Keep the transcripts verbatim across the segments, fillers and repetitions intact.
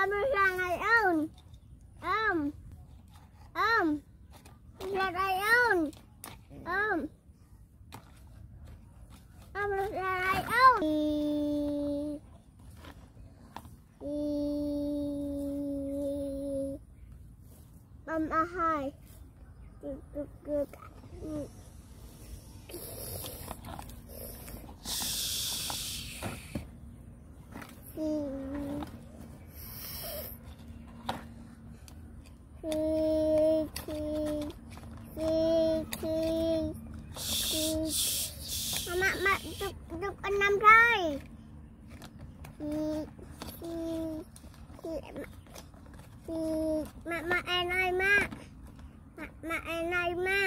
Âm ra này ơn. Âm. Âm. Ra đây ơn. Âm. Âm ra đây ơn. Âm a hai. Cực cực cực. Mama, mama, chụp chụp anh năm thôi. Mama em ơi ma, mama em ơi ma.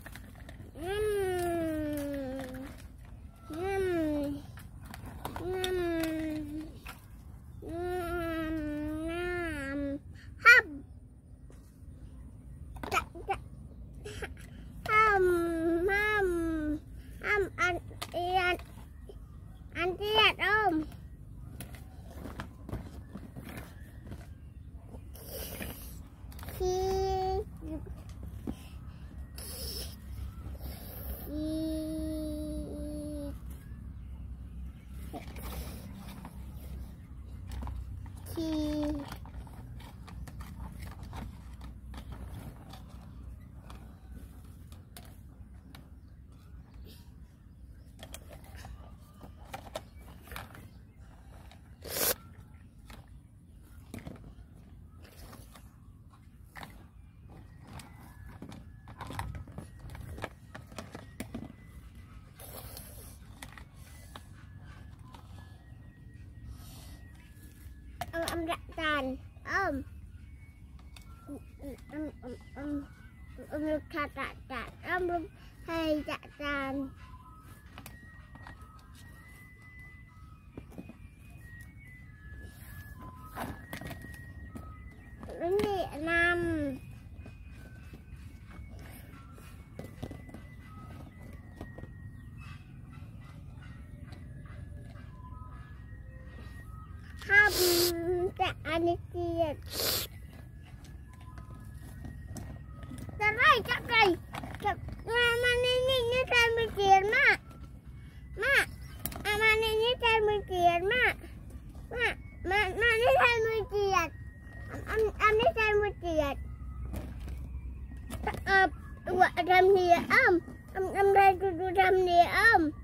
Anh biết không? Khi khi âm rạ tàn âm âm âm âm âm lực thà tạ tạ âm âm hay dạ tàn đến địa nam hâm anh kia ta đây chắc đây chắc mà nên nhìn như tay mình tiền mà mà à mà nên như tay mình tiền mà mà mà mà như tay mình tiền anh anh như tay mình tiền ờ vợ làm gì âm âm âm đây tôi tôi làm gì âm